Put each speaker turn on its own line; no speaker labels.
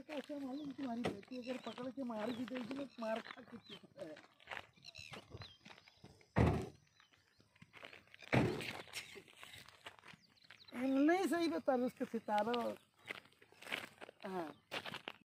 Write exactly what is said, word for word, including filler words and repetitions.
अच्छा मालूम तुम्हारी बेटी अगर पकड़ के मार भी देगी ना मार खा के चुप है। नहीं सही बता रहे उसके सितारा। हाँ